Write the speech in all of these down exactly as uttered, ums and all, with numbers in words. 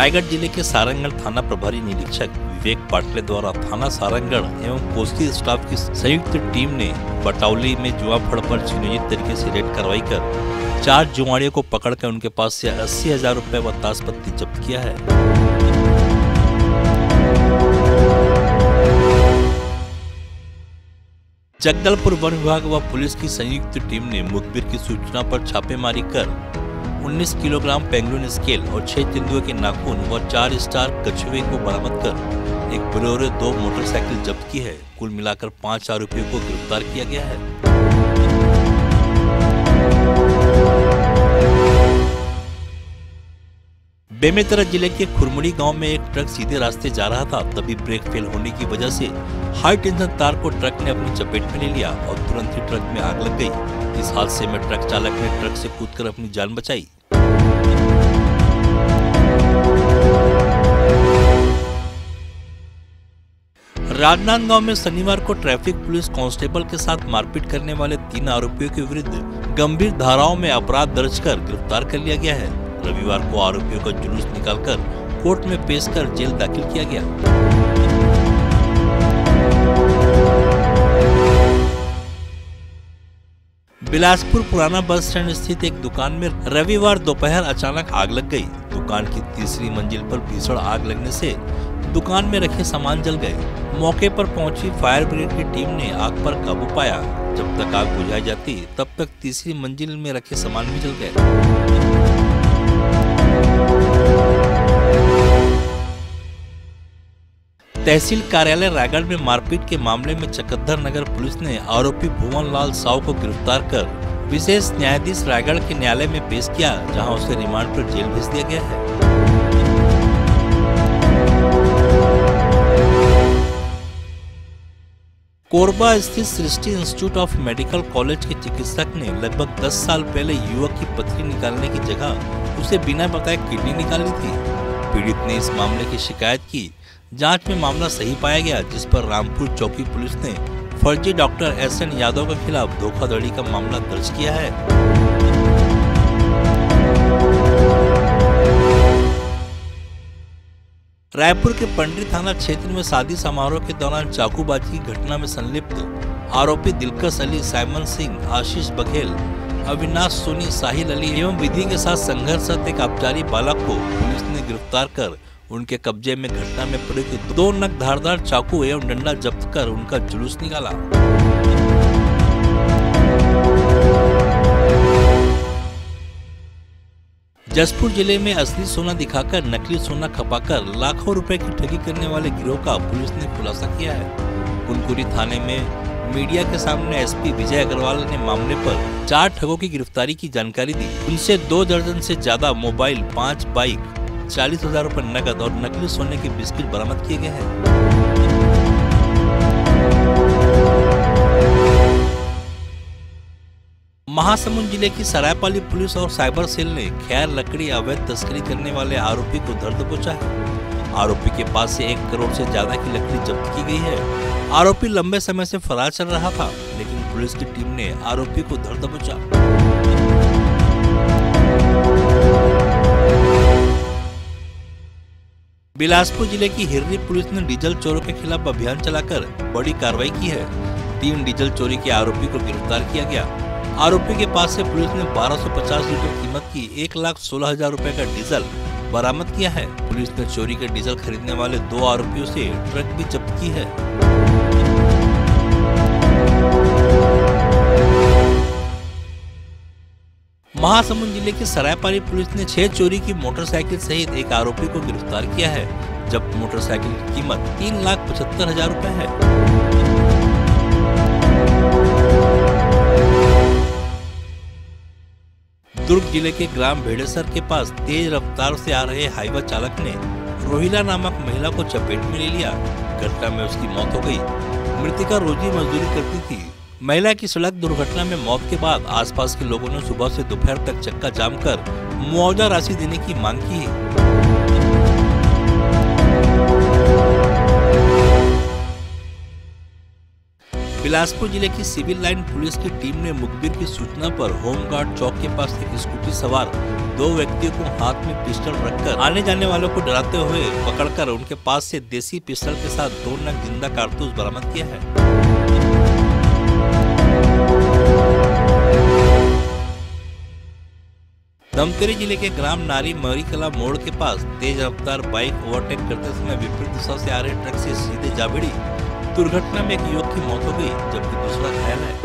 रायगढ़ जिले के सारंगगढ़ थाना प्रभारी निरीक्षक विवेक पाटले द्वारा थाना सारंगगढ़ एवं कोसी स्टाफ की संयुक्त टीम ने बटावली में जुआ फड़ पर सुनियोजित तरीके से रेड कार्रवाई कर चार जुआड़ियों को पकड़कर उनके पास से अस्सी हजार रुपए व ताशपत्ती जब्त किया है। जगदलपुर वन विभाग व पुलिस की संयुक्त टीम ने मुखबिर की सूचना पर छापेमारी कर उन्नीस किलोग्राम पेंगुइन स्केल और छह तेंदुए के नाखून व चार स्टार कछुए को बरामद कर एक बोलेरो दो मोटरसाइकिल जब्त की है। कुल मिलाकर पांच आरोपियों को गिरफ्तार किया गया है। बेमेतरा जिले के खुरमुड़ी गांव में एक ट्रक सीधे रास्ते जा रहा था, तभी ब्रेक फेल होने की वजह से हाई टेंशन तार को ट्रक ने अपनी चपेट में ले लिया और तुरंत ही ट्रक में आग लग गई। इस हादसे में ट्रक चालक ने ट्रक से कूदकर अपनी जान बचाई। राजनांदगांव में शनिवार को ट्रैफिक पुलिस कांस्टेबल के साथ मारपीट करने वाले तीन आरोपियों के विरुद्ध गंभीर धाराओं में अपराध दर्ज कर गिरफ्तार कर लिया गया है। रविवार को आरोपियों का जुलूस निकालकर कोर्ट में पेश कर जेल दाखिल किया गया। बिलासपुर पुराना बस स्टैंड स्थित एक दुकान में रविवार दोपहर अचानक आग लग गई। दुकान की तीसरी मंजिल पर भीषण आग लगने से दुकान में रखे सामान जल गए। मौके पर पहुंची फायर ब्रिगेड की टीम ने आग पर काबू पाया। जब तक आग बुझाई जाती तब तक तीसरी मंजिल में रखे सामान भी जल गए। तहसील कार्यालय रायगढ़ में मारपीट के मामले में चकद्दर नगर पुलिस ने आरोपी भुवन लाल साव को गिरफ्तार कर विशेष न्यायाधीश रायगढ़ के न्यायालय में पेश किया, जहां उसे रिमांड पर जेल भेज दिया गया है। कोरबा स्थित Srishti institute of medical college के चिकित्सक ने लगभग दस साल पहले युवक की पथरी निकालने की जगह उसे बिना बताए किडनी निकाली थी। पीड़ित ने इस मामले की शिकायत की। जांच में मामला सही पाया गया, जिस पर रामपुर चौकी पुलिस ने फर्जी डॉक्टर एस एन यादव के खिलाफ धोखाधड़ी का मामला दर्ज किया है। रायपुर के पंडित थाना क्षेत्र में शादी समारोह के दौरान चाकूबाजी की घटना में संलिप्त आरोपी दिलकश अली, साइमन सिंह, आशीष बघेल, अविनाश सोनी, साहिल अली एवं विधि के साथ संघर्षरत एक आबकारी बालक को पुलिस ने गिरफ्तार कर उनके कब्जे में घटना में प्रयुक्त दो नग धारदार चाकू एवं डंडा जब्त कर उनका जुलूस निकाला। जसपुर जिले में असली सोना दिखाकर नकली सोना खपाकर लाखों रुपए की ठगी करने वाले गिरोह का पुलिस ने खुलासा किया है। कुनकुरी थाने में मीडिया के सामने एसपी विजय अग्रवाल ने मामले पर चार ठगों की गिरफ्तारी की जानकारी दी। उनसे दो दर्जन से ज्यादा मोबाइल, पाँच बाइक, चालीस हजार रूपए नकद और नकली सोने के बिस्किट बरामद किए गए हैं। महासमुंद जिले की सरायपाली पुलिस और साइबर सेल ने खैर लकड़ी अवैध तस्करी करने वाले आरोपी को धर दबोचा है। आरोपी के पास से एक करोड़ से ज्यादा की लकड़ी जब्त की गई है। आरोपी लंबे समय से फरार चल रहा था, लेकिन पुलिस की टीम ने आरोपी को धर दबोचा। बिलासपुर जिले की हिरनी पुलिस ने डीजल चोरों के खिलाफ अभियान चलाकर बड़ी कार्रवाई की है। तीन डीजल चोरी के आरोपी को गिरफ्तार किया गया। आरोपी के पास से पुलिस ने बारह सौ पचास लीटर कीमत की एक लाख सोलह हजार रूपए का डीजल बरामद किया है। पुलिस ने चोरी के डीजल खरीदने वाले दो आरोपियों से ट्रक भी जब्त की है। महासमुंद जिले की सरायपाली पुलिस ने छह चोरी की मोटरसाइकिल सहित एक आरोपी को गिरफ्तार किया है। जब्त मोटरसाइकिल की कीमत तीन लाख पचहत्तर हजार रूपए है। दुर्ग जिले के ग्राम भेड़ेसर के पास तेज रफ्तार से आ रहे हाईवा चालक ने रोहिला नामक महिला को चपेट में ले लिया। घटना में उसकी मौत हो गई। मृतका रोजी मजदूरी करती थी। महिला की सड़क दुर्घटना में मौत के बाद आसपास के लोगों ने सुबह से दोपहर तक चक्का जाम कर मुआवजा राशि देने की मांग की है। बिलासपुर जिले की सिविल लाइन पुलिस की टीम ने मुखबिर की सूचना पर होमगार्ड चौक के पास एक स्कूटी सवार दो व्यक्तियों को हाथ में पिस्टल रखकर आने जाने वालों को डराते हुए पकड़कर उनके पास से देसी पिस्टल के साथ दो नग जिंदा कारतूस बरामद किया है। धमतरी जिले के ग्राम नारी मरीकला मोड़ के पास तेज रफ्तार बाइक ओवरटेक करते समय विपरीत दिशा से आ रहे ट्रक से सीधे जा भिड़ी। दुर्घटना में एक युवक की मौत हो गई जबकि दूसरा घायल है।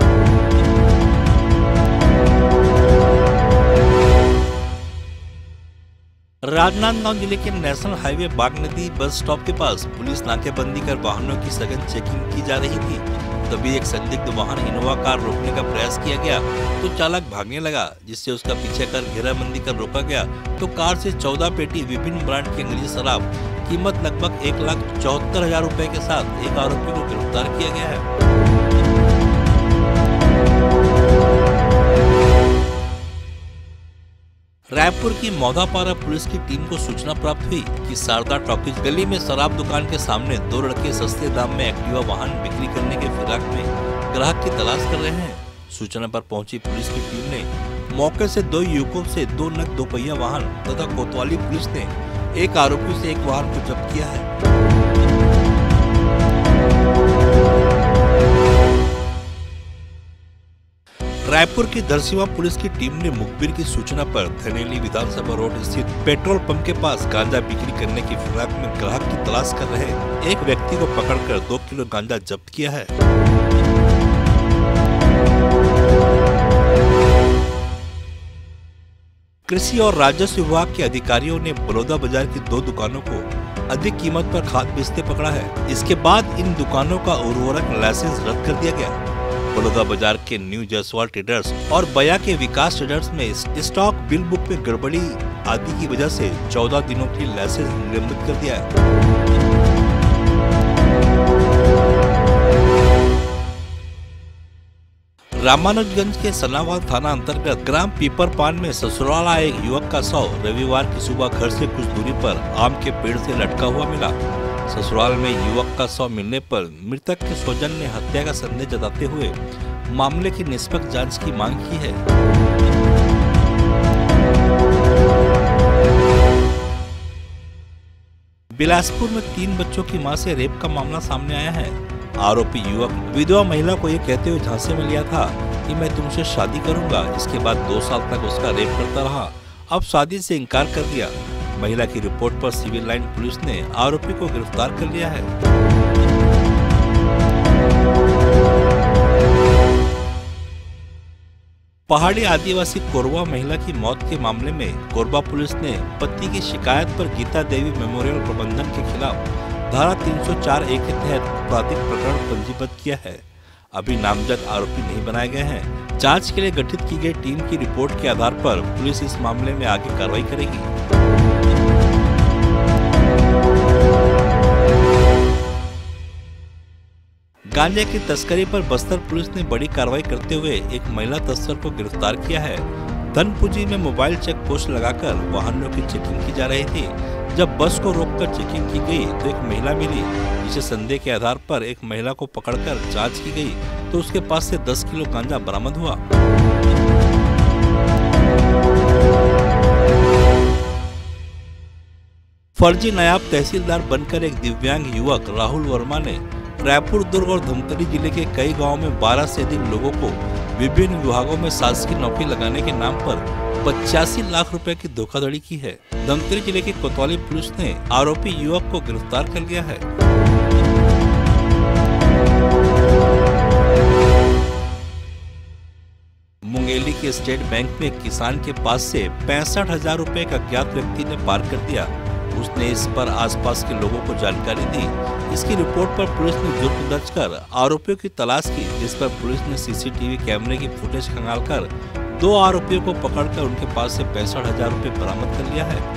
राजनांदगांव जिले के नेशनल हाईवे बाग नदी बस स्टॉप के पास पुलिस नाकेबंदी कर वाहनों की सघन चेकिंग की जा रही थी। तभी एक संदिग्ध वाहन इनोवा कार रोकने का प्रयास किया गया तो चालक भागने लगा, जिससे उसका पीछे कर घेराबंदी कर रोका गया तो कार से चौदह पेटी विभिन्न ब्रांड की अंग्रेजी शराब कीमत लगभग एक लाख चौहत्तर हजार रुपए के साथ एक आरोपी को गिरफ्तार किया गया है। रायपुर की मौदापारा पुलिस की टीम को सूचना प्राप्त हुई कि शारदा टॉकीज गली में शराब दुकान के सामने दो लड़के सस्ते दाम में एक्टिवा वाहन बिक्री करने के फिराक में ग्राहक की तलाश कर रहे हैं। सूचना पर पहुंची पुलिस की टीम ने मौके से दो युवकों से दो नग दोपहिया वाहन तथा कोतवाली पुलिस ने एक आरोपी से एक वाहन को जब्त किया है। रायपुर की दरसिवा पुलिस की टीम ने मुखबिर की सूचना पर धनेली विधानसभा रोड स्थित पेट्रोल पंप के पास गांजा बिक्री करने की फिराक में ग्राहक की तलाश कर रहे एक व्यक्ति को पकड़कर दो किलो गांजा जब्त किया है। कृषि और राजस्व विभाग के अधिकारियों ने बलौदा बाजार की दो दुकानों को अधिक कीमत पर खाद बेचते पकड़ा है। इसके बाद इन दुकानों का उर्वरक लाइसेंस रद्द कर दिया गया। बलौदा बाजार के न्यू जयसवाल ट्रेडर्स और बया के विकास ट्रेडर्स में स्टॉक बिल बुक में गड़बड़ी आदि की वजह से चौदह दिनों की लाइसेंस निलंबित कर दिया है। रामानुजगंज के सनावाल थाना अंतर्गत ग्राम पीपरपान में ससुराल आए एक युवक का शव रविवार की सुबह घर से कुछ दूरी पर आम के पेड़ से लटका हुआ मिला। ससुराल में युवक का शव मिलने पर मृतक के स्वजन ने हत्या का संदेह जताते हुए मामले की निष्पक्ष जांच की मांग की है। बिलासपुर में तीन बच्चों की मां से रेप का मामला सामने आया है। आरोपी युवक विधवा महिला को ये कहते हुए झांसे में लिया था कि मैं तुमसे शादी करूंगा। इसके बाद दो साल तक उसका रेप करता रहा। अब शादी से इनकार कर दिया। महिला की रिपोर्ट पर सिविल लाइन पुलिस ने आरोपी को गिरफ्तार कर लिया है। पहाड़ी आदिवासी कोरवा महिला की मौत के मामले में कोरबा पुलिस ने पति की शिकायत पर गीता देवी मेमोरियल प्रबंधन के खिलाफ धारा तीन सौ चार ए के तहत आपराधिक प्रकरण पंजीबद्ध किया है। अभी नामजद आरोपी नहीं बनाए गए हैं। जांच के लिए गठित की गई टीम की रिपोर्ट के आधार पर पुलिस इस मामले में आगे कार्रवाई करेगी। गांजे की तस्करी पर बस्तर पुलिस ने बड़ी कार्रवाई करते हुए एक महिला तस्कर को गिरफ्तार किया है। धनपुजी में मोबाइल चेक पोस्ट लगाकर वाहनों की चेकिंग की जा रही थी। जब बस को रोककर चेकिंग की गई तो एक महिला मिली, जिसे संदेह के आधार पर एक महिला को पकड़कर जांच की गई तो उसके पास से दस किलो गांजा बरामद हुआ। फर्जी नायब तहसीलदार बनकर एक दिव्यांग युवक राहुल वर्मा ने रायपुर, दुर्ग और धमतरी जिले के कई गांवों में बारह से अधिक लोगों को विभिन्न विभागों में शासकीय नौकरी लगाने के नाम पर पचासी लाख रुपए की धोखाधड़ी की है। धमतरी जिले की कोतवाली पुलिस ने आरोपी युवक को गिरफ्तार कर लिया है। मुंगेली के स्टेट बैंक में किसान के पास से पैंसठ हजार रुपए का अज्ञात व्यक्ति ने पार कर दिया। उसने इस पर आसपास के लोगों को जानकारी दी। इसकी रिपोर्ट पर पुलिस ने जुर्म दर्ज कर आरोपियों की तलाश की, जिस पर पुलिस ने सीसीटीवी कैमरे की फुटेज खंगालकर दो आरोपियों को पकड़कर उनके पास से पैंसठ हजार रुपए बरामद कर लिया है।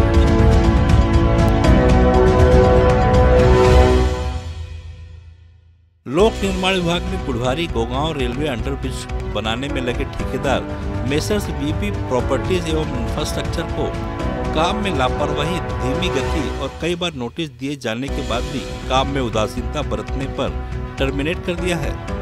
लोक निर्माण विभाग ने बुढ़वारी गोगांव रेलवे अंडरब्रिज बनाने में लगे ठेकेदार मेसर्स बीपी प्रॉपर्टीज एवं इंफ्रास्ट्रक्चर को काम में लापरवाही, धीमी गति और कई बार नोटिस दिए जाने के बाद भी काम में उदासीनता बरतने पर टर्मिनेट कर दिया है।